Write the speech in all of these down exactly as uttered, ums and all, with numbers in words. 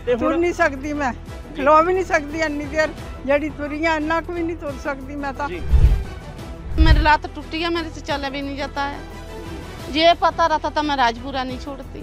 तुर नहीं सकती मैं, खलो भी नहीं सकती इन्नी देर जड़ी तुरियां इन्ना भी नहीं तुर सकती मैं तो। मेरी लात टूटी है, मेरे से चला भी नहीं जाता है। ये पता रहता तो मैं राजपुरा नहीं छोड़ती।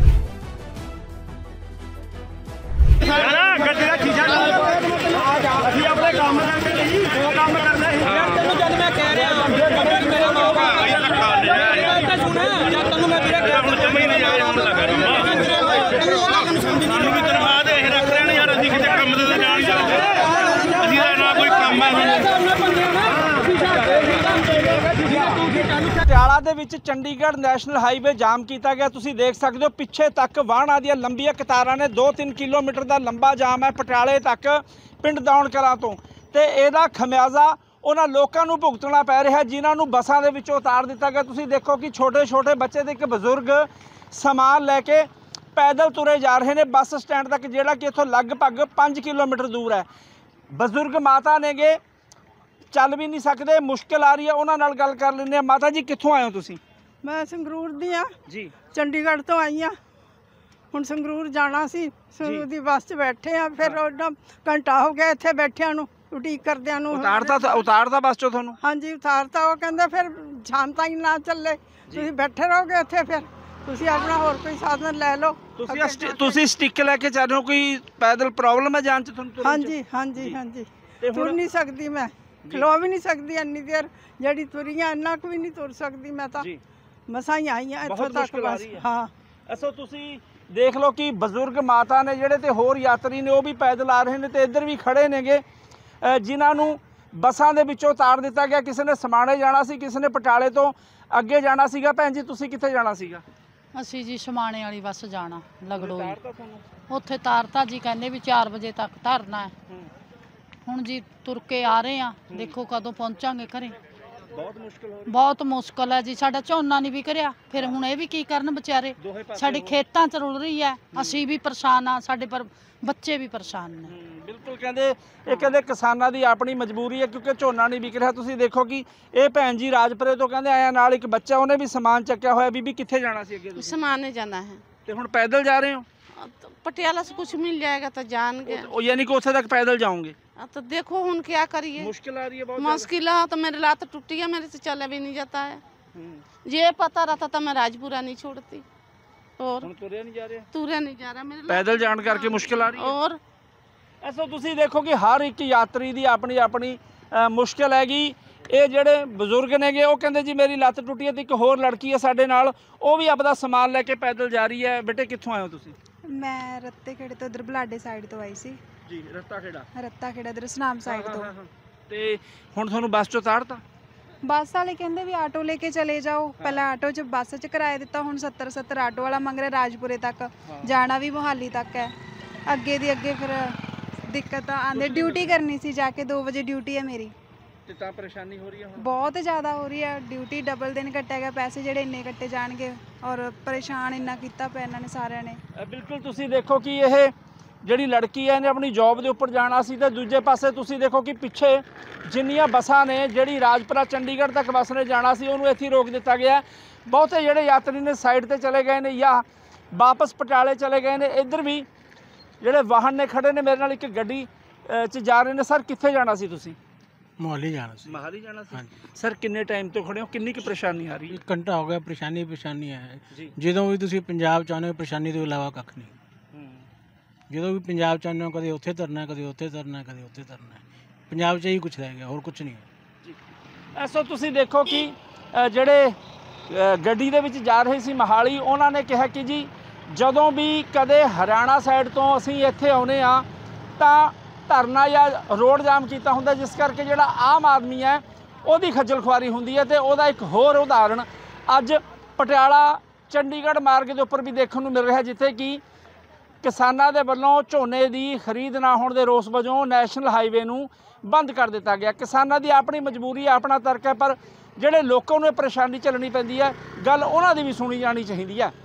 ਪਟਿਆਲਾ ਦੇ ਵਿੱਚ ਚੰਡੀਗੜ੍ਹ ਨੈਸ਼ਨਲ ਹਾਈਵੇ ਜਾਮ ਕੀਤਾ ਗਿਆ। ਤੁਸੀਂ ਦੇਖ ਸਕਦੇ ਹੋ ਪਿੱਛੇ ਤੱਕ ਵਾਹਨਾਂ ਦੀਆਂ ਲੰਬੀਆਂ ਕਤਾਰਾਂ ਨੇ। ਦੋ ਤਿੰਨ ਕਿਲੋਮੀਟਰ ਦਾ ਲੰਬਾ ਜਾਮ ਹੈ ਪਟਿਆਲੇ ਤੱਕ ਪਿੰਡ ਦੌਣ ਕਲਾਂ ਤੋਂ, ਤੇ ਇਹਦਾ ਖਮਿਆਜ਼ਾ ਉਹਨਾਂ ਲੋਕਾਂ ਨੂੰ ਭੁਗਤਣਾ ਪੈ ਰਿਹਾ ਜਿਨ੍ਹਾਂ ਨੂੰ ਬੱਸਾਂ ਦੇ ਵਿੱਚੋਂ ਉਤਾਰ ਦਿੱਤਾ ਗਿਆ। ਤੁਸੀਂ ਦੇਖੋ ਕਿ ਛੋਟੇ ਛੋਟੇ ਬੱਚੇ ਤੇ ਇੱਕ ਬਜ਼ੁਰਗ ਸਮਾਨ ਲੈ ਕੇ ਪੈਦਲ ਤੁਰੇ ਜਾ ਰਹੇ ਨੇ ਬੱਸ ਸਟੈਂਡ ਤੱਕ, ਜਿਹੜਾ ਕਿ ਇੱਥੋਂ ਲਗਭਗ ਪੰਜ ਕਿਲੋਮੀਟਰ ਦੂਰ ਹੈ। ਬਜ਼ੁਰਗ ਮਾਤਾ ਨੇਗੇ, ਚੱਲ ਵੀ नहीं सकते, मुश्किल आ रही है। उन्होंने नाल गल कर लेंगे। माता जी कित्थों आए हो तुसी? मैं संगरूर दी हाँ जी, चंडीगढ़ तो आई हाँ। हुण संगरूर जाना सी, संगरूर दी बस च बैठे हाँ। फिर ओदा घंटा हो गया इत्थे बैठिया नूं, उटीक करदियां नूं। उतारता उतारता बस चो थानू? हाँ जी उतारता। वो कहंदे फिर शाम ताईं ना चले, तुसीं बैठे रहोगे इत्थे, फिर तुसीं अपना होर कोई साधन लै लो। तुसीं तुसीं स्टिक लैके जा रहे हो, कोई पैदल प्रॉब्लम है जान च थानू? हाँ जी हाँ जी हाँ जी, तुर नहीं सकती मैं, खलो भी नहीं सकती इन्नी देर जड़ी तुरियां इन्ना भी नहीं तुर सकती मैं तो। मसां ही आई हाँ इत्थों तक बस। हाँ ऐसो तुसी देख लो कि बजुर्ग माता ने ਜਿਹੜੇ ਤੇ ਹੋਰ ਯਾਤਰੀ ਨੇ ਉਹ ਵੀ ਪੈਦਲ ਆ ਰਹੇ ਨੇ, ਤੇ ਇੱਧਰ ਵੀ ਖੜੇ ਨੇਗੇ ਜਿਨ੍ਹਾਂ ਨੂੰ ਬੱਸਾਂ ਦੇ ਵਿੱਚੋਂ ਉਤਾਰ ਦਿੱਤਾ ਗਿਆ। ਕਿਸੇ ਨੇ ਸਮਾਣੇ ਜਾਣਾ ਸੀ, ਕਿਸੇ ਨੇ ਪਟਿਆਲੇ ਤੋਂ ਅੱਗੇ ਜਾਣਾ ਸੀਗਾ। ਭੈਣ ਜੀ ਤੁਸੀਂ ਕਿੱਥੇ ਜਾਣਾ ਸੀਗਾ? ਅਸੀਂ ਜੀ ਸਮਾਣੇ ਵਾਲੀ ਬੱਸ ਜਾਣਾ ਲਗੜੋ। ਉੱਥੇ ਤਾਰਤਾ ਜੀ, ਕਹਿੰਦੇ ਵੀ ਚਾਰ ਵਜੇ ਤੱਕ ਧਰਨਾ ਹੈ। ਹੁਣ ਜੀ ਤੁਰ ਕੇ ਆ ਰਹੇ ਆ, ਦੇਖੋ ਕਦੋਂ ਪਹੁੰਚਾਂਗੇ ਘਰੇ। ਬਹੁਤ ਮੁਸ਼ਕਲ ਹੋ ਰਹੀ ਬਹੁਤ ਮੁਸ਼ਕਲ ਹੈ ਜੀ, ਸਾਡਾ ਝੋਨਾ ਨਹੀਂ ਵਿਕ ਰਿਹਾ। ਫਿਰ ਹੁਣ ਇਹ ਵੀ ਕੀ ਕਰਨ ਵਿਚਾਰੇ, ਸਾਡੇ ਖੇਤਾਂ 'ਚ ਰੁਲ ਰਹੀ ਹੈ। ਅਸੀਂ ਵੀ ਪਰੇਸ਼ਾਨ ਆ, ਸਾਡੇ ਪਰ ਬੱਚੇ ਵੀ ਪਰੇਸ਼ਾਨ ਨੇ। ਬਿਲਕੁਲ ਕਹਿੰਦੇ ਇਹ ਕਹਿੰਦੇ ਕਿਸਾਨਾਂ ਦੀ ਆਪਣੀ ਮਜਬੂਰੀ ਹੈ ਕਿਉਂਕਿ ਝੋਨਾ ਨਹੀਂ ਵਿਕ ਰਿਹਾ। ਤੁਸੀਂ ਦੇਖੋ ਕਿ ਇਹ ਭੈਣ ਜੀ ਰਾਜਪੁਰੇ ਤੋਂ ਕਹਿੰਦੇ ਆਇਆ, ਨਾਲ ਇੱਕ ਬੱਚਾ, ਉਹਨੇ ਵੀ ਸਮਾਨ ਚੱਕਿਆ ਹੋਇਆ। ਬੀਬੀ ਕਿੱਥੇ ਜਾਣਾ ਸੀ ਅੱਗੇ? समाने जाना है ਤੇ ਹੁਣ ਪੈਦਲ ਜਾ ਰਹੇ ਹੋ? तो पटियाला से कुछ मिल जाएगा तो जान गए। ਉਹ ਯਾਨੀ ਕਿ ਉੱਥੇ ਤੱਕ ਪੈਦਲ ਜਾਓਗੇ? तो देखो हम क्या करिए, मुश्किल आ रही है बहुत मुश्किल है। तो मेरी लात टूटी है, मेरे से चला भी नहीं जाता है। ये पता रहता तो मैं राजपुरा नहीं छोड़ती। और ਤੁਰਿਆ ਨਹੀਂ ਜਾ ਰਿਹਾ, तुरे नहीं जा रहा मेरे ਪੈਦਲ ਜਾਣ ਕਰਕੇ ਮੁਸ਼ਕਿਲ ਆ ਰਹੀ ਹੈ। और ਐਸੋ ਤੁਸੀਂ ਦੇਖੋ ਕਿ ਹਰ ਇੱਕ ਯਾਤਰੀ ਦੀ ਆਪਣੀ ਆਪਣੀ ਮੁਸ਼ਕਿਲ ਹੈਗੀ। ਇਹ ਜਿਹੜੇ ਬਜ਼ੁਰਗ ਨੇਗੇ ਉਹ ਕਹਿੰਦੇ ਜੀ ਮੇਰੀ ਲੱਤ ਟੁੱਟੀ ਹੈ, ਤੇ ਇੱਕ ਹੋਰ ਲੜਕੀ ਹੈ ਸਾਡੇ ਨਾਲ, ਉਹ ਵੀ ਆਪਦਾ ਸਮਾਨ ਲੈ ਕੇ ਪੈਦਲ ਜਾ ਰਹੀ ਹੈ। ਬੇਟੇ ਕਿੱਥੋਂ ਆਏ ਹੋ ਤੁਸੀਂ? ਮੈਂ ਰੱਤੇ ਖੇੜੇ ਤੋਂ, ਉਧਰ ਬਲਾਡੇ ਸਾਈਡ ਤੋਂ ਆਈ ਸੀ ਜੀ। ਰੱਤਾ ਖੇੜਾ? ਰੱਤਾ ਖੇੜਾ ਇਧਰ ਸਨਾਮ ਸਾਈਡ ਤੋਂ। ਤੇ ਹੁਣ ਤੁਹਾਨੂੰ ਬੱਸ ਚੋਂ ਉਤਾਰਤਾ? ਬੱਸ ਵਾਲੇ ਕਹਿੰਦੇ ਵੀ ਆਟੋ ਲੈ ਕੇ ਚਲੇ ਜਾਓ। ਪਹਿਲਾਂ ਆਟੋ 'ਚ ਬੱਸ 'ਚ ਕਿਰਾਇਆ ਦਿੱਤਾ, ਹੁਣ ਸੱਤਰ ਸੱਤਰ ਆਟੋ ਵਾਲਾ ਮੰਗ ਰਿਹਾ। ਰਾਜਪੁਰੇ ਤੱਕ ਜਾਣਾ ਵੀ ਮੋਹਾਲੀ ਤੱਕ ਹੈ, ਅੱਗੇ ਦੀ ਅੱਗੇ ਫਿਰ ਦਿੱਕਤ ਆਉਂਦੀ। ਡਿਊਟੀ ਕਰਨੀ ਸੀ ਜਾ ਕੇ, ਦੋ ਵਜੇ ਡਿਊਟੀ ਹੈ ਮੇਰੀ। ਤੇ ਤਾਂ ਪਰੇਸ਼ਾਨੀ ਹੋ ਰਹੀ ਹੈ ਹੁਣ? ਬਹੁਤ ਜ਼ਿਆਦਾ ਹੋ ਰਹੀ ਹੈ। ਡਿਊਟੀ ਡਬਲ ਦਿਨ ਕੱਟਿਆ ਗਿਆ, ਪੈਸੇ ਜਿਹੜੇ ਇੰਨੇ ਕੱਟੇ ਜਾਣਗੇ, ਔਰ ਪਰੇਸ਼ਾਨ ਇੰਨਾ ਕੀਤਾ ਪਿਆ ਇਹਨਾਂ ਨੇ ਸਾਰਿਆਂ ਨੇ। ਬਿਲਕੁਲ ਤੁਸੀਂ ਦੇਖੋ ਕਿ ਇਹ ਜਿਹੜੀ ਲੜਕੀ ਹੈ ਇਹਨੇ ਆਪਣੀ ਜੌਬ ਦੇ ਉੱਪਰ ਜਾਣਾ ਸੀ, ਤੇ ਦੂਜੇ ਪਾਸੇ ਤੁਸੀਂ ਦੇਖੋ ਕਿ ਪਿੱਛੇ ਜਿੰਨੀਆਂ ਬੱਸਾਂ ਨੇ, ਜਿਹੜੀ ਰਾਜਪੁਰਾ ਚੰਡੀਗੜ੍ਹ ਤੱਕ ਬੱਸ ਨੇ ਜਾਣਾ ਸੀ, ਉਹਨੂੰ ਇੱਥੇ ਰੋਕ ਦਿੱਤਾ ਗਿਆ। ਬਹੁਤੇ ਜਿਹੜੇ ਯਾਤਰੀ ਨੇ ਸਾਈਡ ਤੇ ਚਲੇ ਗਏ ਨੇ ਜਾਂ ਵਾਪਸ ਪਟਿਆਲੇ ਚਲੇ ਗਏ ਨੇ। ਇੱਧਰ ਵੀ ਜਿਹੜੇ ਵਾਹਨ ਨੇ ਖੜੇ ਨੇ। ਮੇਰੇ ਨਾਲ ਇੱਕ ਗੱਡੀ 'ਚ ਜਾ ਰਹੇ ਨੇ। ਸਰ ਕਿੱਥੇ ਜਾਣਾ ਸੀ ਤੁਸੀਂ? मोहाली जाना सी। ਮੋਹਾਲੀ ਜਾਣਾ ਸੀ। हाँ ਸਰ ਕਿੰਨੇ ਟਾਈਮ ਤੋਂ ਖੜੇ ਹੋ? ਕਿੰਨੀ ਕੁ ਪਰੇਸ਼ਾਨੀ ਆ ਰਹੀ ਹੈ? एक घंटा हो गया, परेशानी परेशानी है जी। ਜਦੋਂ ਵੀ ਤੁਸੀਂ ਪੰਜਾਬ ਚਾਹੁੰਦੇ ਹੋ, ਪਰੇਸ਼ਾਨੀ ਤੋਂ ਇਲਾਵਾ ਕੱਖ ਨਹੀਂ। ਜਦੋਂ ਵੀ ਪੰਜਾਬ ਚਾਹੁੰਦੇ ਹੋ, ਕਦੇ ਉੱਥੇ ਧਰਨਾ, ਕਦੇ ਉੱਥੇ ਧਰਨਾ, ਕਦੇ ਉੱਥੇ ਧਰਨਾ। ਪੰਜਾਬ 'ਚ ਹੀ ਕੁਛ ਰਹਿ ਗਿਆ, ਹੋਰ ਕੁਛ ਨਹੀਂ ਹੈ। ਐਸੋ ਤੁਸੀਂ ਦੇਖੋ ਕਿ ਜਿਹੜੇ ਗੱਡੀ ਦੇ ਵਿੱਚ ਜਾ ਰਹੇ ਸੀ ਮੋਹਾਲੀ, ਉਹਨਾਂ ਨੇ ਕਿਹਾ ਕਿ ਜੀ ਜਦੋਂ ਵੀ ਕਦੇ ਹਰਿਆਣਾ ਸਾਈਡ ਤੋਂ ਅਸੀਂ ਇੱਥੇ ਆਉਂਦੇ ਹਾਂ ਤਾਂ ਧਰਨਾ ਜਾਂ ਰੋਡ ਜਾਮ ਕੀਤਾ ਹੁੰਦਾ, ਜਿਸ ਕਰਕੇ ਜਿਹੜਾ ਆਮ ਆਦਮੀ ਹੈ ਉਹਦੀ ਖੱਜਲ ਖੁਆਰੀ ਹੁੰਦੀ ਹੈ। ਤੇ ਉਹਦਾ ਇੱਕ ਹੋਰ ਉਦਾਹਰਣ ਅੱਜ ਪਟਿਆਲਾ ਚੰਡੀਗੜ੍ਹ ਮਾਰਗ ਦੇ ਉੱਪਰ ਵੀ ਦੇਖਣ ਨੂੰ ਮਿਲ ਰਿਹਾ, ਜਿੱਥੇ ਕਿ ਕਿਸਾਨਾਂ ਦੇ ਵੱਲੋਂ ਝੋਨੇ ਦੀ ਖਰੀਦ ਨਾ ਹੋਣ ਦੇ ਰੋਸ ਵਜੋਂ ਨੈਸ਼ਨਲ ਹਾਈਵੇ ਨੂੰ ਬੰਦ ਕਰ ਦਿੱਤਾ ਗਿਆ। ਕਿਸਾਨਾਂ ਦੀ ਆਪਣੀ ਮਜਬੂਰੀ ਹੈ, ਆਪਣਾ ਤਰਕ ਹੈ, ਪਰ ਜਿਹੜੇ ਲੋਕਾਂ ਨੂੰ ਇਹ ਪਰੇਸ਼ਾਨੀ ਝੱਲਣੀ ਪੈਂਦੀ ਹੈ, ਗੱਲ ਉਹਨਾਂ ਦੀ ਵੀ ਸੁਣੀ ਜਾਣੀ ਚਾਹੀਦੀ ਹੈ।